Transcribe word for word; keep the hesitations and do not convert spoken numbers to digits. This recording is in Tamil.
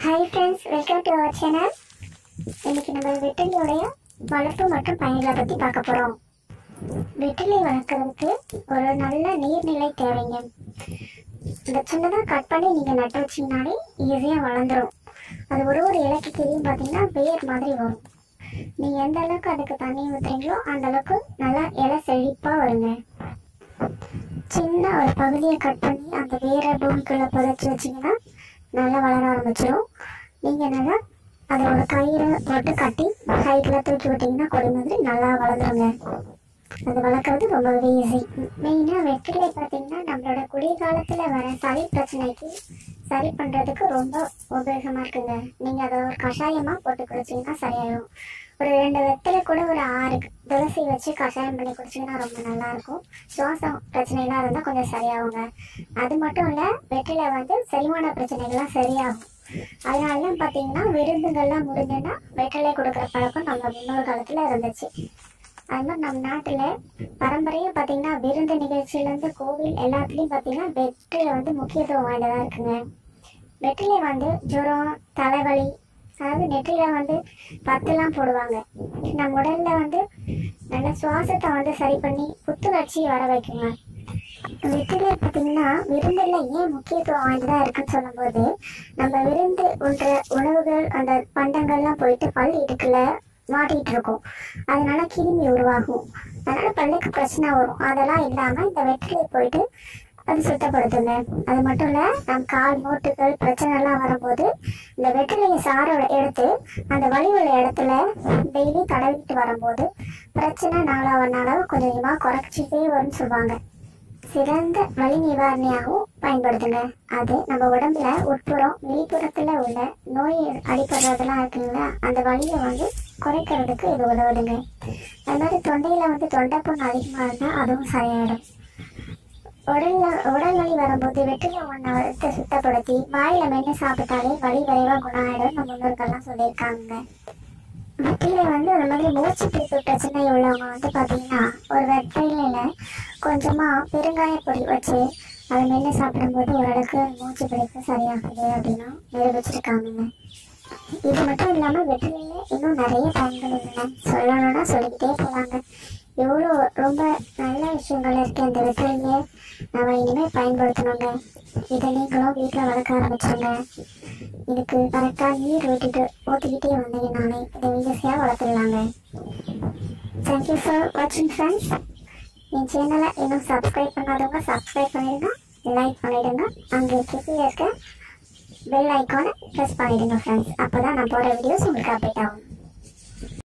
Hi friends, welcome to our channel. இன்னைக்கு நம்ம வெற்றிலையோடைய வளர்ப்பு மற்றும் பயன்களை பத்தி பார்க்க போறோம். வெற்றிலை வளர்க்கறதுக்கு ஒரு நல்ல நீர்நிலை தேவைங்க. இந்த சின்னதா கட் பண்ணி நீங்க நட்டு வச்சீங்கனாலே ஈஸியா வளர்ந்துரும். அது ஒரு ஒரு இலைக்கு கீழே பாத்தீங்கன்னா வேர் மாதிரி வரும். நீங்க எந்த அளவுக்கு அதுக்கு தண்ணி ஊத்துறீங்களோ அந்த அளவுக்கு நல்லா இலை செழிப்பா வருங்க. சின்ன ஒரு பகுதியை கட் பண்ணி அந்த வேரை பூமிக்குள்ள புதைச்சி வச்சீங்கன்னா நல்லா வளர ஆரம்பிச்சிடும். நீங்கள் நல்லா அதை ஒரு கயிறை போட்டு கட்டி ஹைட்டில் தூக்கி விட்டிங்கன்னா கொடி மாதிரி நல்லா வளர்ந்துருங்க. அது வளர்க்குறது ரொம்பவே ஈஸி. மெயினாக வெற்றிலை பார்த்தீங்கன்னா நம்மளோட குளிர்காலத்தில் வர சளி பிரச்சனைக்கு சரி பண்ணுறதுக்கு ரொம்ப உபயோகமாக இருக்குங்க. நீங்கள் அதை ஒரு கஷாயமாக போட்டு குடிச்சிங்கன்னா சரியாயிடும். ஒரு ரெண்டு வெற்றிலை கூட ஒரு ஆறு துளசி வச்சு கஷாயம் பண்ணி குடிச்சிங்கன்னா ரொம்ப நல்லாயிருக்கும். சுவாசம் பிரச்சனைலாம் இருந்தால் கொஞ்சம் சரியாகுங்க. அது மட்டும் இல்லை, வெற்றிலை வந்து செரிமான பிரச்சனைகள்லாம் சரியாகும். அதனால பார்த்தீங்கன்னா விருந்துகள்லாம் முடிஞ்சுன்னா வெற்றிலை கொடுக்குற பழக்கம் நம்ம முன்னோர் காலத்தில் இருந்துச்சு. அது மாதிரி நம்ம நாட்டில் பரம்பரையாக பார்த்தீங்கன்னா விருந்து நிகழ்ச்சியிலேருந்து கோவில் எல்லாத்துலேயும் பார்த்தீங்கன்னா வெற்றிலை வந்து முக்கியத்துவம் வாய்ந்ததாக இருக்குங்க. வெற்றிலை வந்து ஜுரம், தலைவலி, அதாவது நெற்றியில் வந்து பத்தெல்லாம் போடுவாங்க. நம்ம உடலில் வந்து நல்ல சுவாசத்தை வந்து சரி பண்ணி புத்துணர்ச்சி வர வைக்குங்க. வெற்றிலை பார்த்தீங்கன்னா விருந்தில் ஏன் முக்கியத்துவம் வாய்ந்ததாக இருக்குன்னு சொல்லும்போது, நம்ம விருந்து உண்ற உணவுகள் அந்த பண்டங்கள்லாம் போயிட்டு பல் இடுக்கில் மாட்டிகிட்டு இருக்கும். அதனால கிருமி உருவாகும். அதனால பல்லுக்கு பிரச்சனை வரும். அதெல்லாம் இல்லாமல் இந்த வெற்றிலை போயிட்டு அது சுத்தப்படுத்துங்க. அது மட்டும் இல்லை, நம் கால் மூட்டுகள் பிரச்சனைலாம் வரும்போது இந்த வெற்றிலையை சாரோட எடுத்து அந்த வலி உள்ள இடத்துல டெய்லி தடவிட்டு வரும்போது பிரச்சனை நாளாவ நாளாக கொஞ்சம் கொஞ்சமாக குறைச்சிட்டே வரும்னு சொல்லுவாங்க. சிறந்த வலி நிவாரணியாகவும் பயன்படுத்துங்க. அது நம்ம உடம்புல உட்புறம் வெளிப்புறத்தில் உள்ள நோய் அடிப்படுறதெல்லாம் இருக்குங்களா, அந்த வலியை வந்து குறைக்கிறதுக்கு இது உதவுதுங்க. அது மாதிரி தொண்டையில் வந்து தொண்டைப்புண் அதிகமாக இருந்தால் அதுவும் சரியாயிடும். உடல்ல உடல் வலி வரும்போது வெற்றிலை ஒன்றை எடுத்து சுத்தப்படுத்தி வாயில மென்று சாப்பிட்டாலே வலி விரைவாக குணம் ஆகிடும். நம்ம முன்னோர்கள்லாம் சொல்லியிருக்காங்க. வெற்றிலை வந்து அந்த மாதிரி மூச்சு பிடிப்பு பிரச்சனை உள்ளவங்க வந்து பார்த்தீங்கன்னா ஒரு வெற்றிலையில கொஞ்சமாக பெருங்காய பொடி வச்சு அதை மென்று சாப்பிடும்போது ஓரளவுக்கு மூச்சு பிடிப்பு சரியாகுது அப்படின்னு நிரூபிச்சிருக்காங்க. இது மட்டும் இல்லாமல் வெற்றிலையில இன்னும் நிறைய பயன்கள் உள்ளன. சொல்லணும்னா சொல்லிக்கிட்டே போவாங்க. எவ்வளோ ரொம்ப நல்ல விஷயங்கள் இருக்கு இந்த வெற்றிலையை நம்ம இனிமேல் பயன்படுத்தணுங்க. இதை நீங்களும் வீட்டில் வளர்க்க ஆரம்பிச்சுங்க. இதுக்கு கரெக்டாக நீர் விட்டுட்டு ஊற்றிக்கிட்டே வந்தீங்கன்னாலே இதை ஈஸியாக வளர்த்துடலாங்க. தேங்க்யூ ஃபார் வாட்சிங் ஃப்ரெண்ட்ஸ். என் சேனலை இன்னும் சப்ஸ்கிரைப் பண்ணாதவங்க சப்ஸ்கிரைப் பண்ணிடுங்க, லைக் பண்ணிடுங்க. அங்கே கீழே இருக்க பெல் ஐக்கானை ப்ரெஸ் பண்ணிடுங்க ஃப்ரெண்ட்ஸ். அப்போ தான் நான் போகிற வீடியோஸ் உங்களுக்கு அப்டேட் ஆகும்.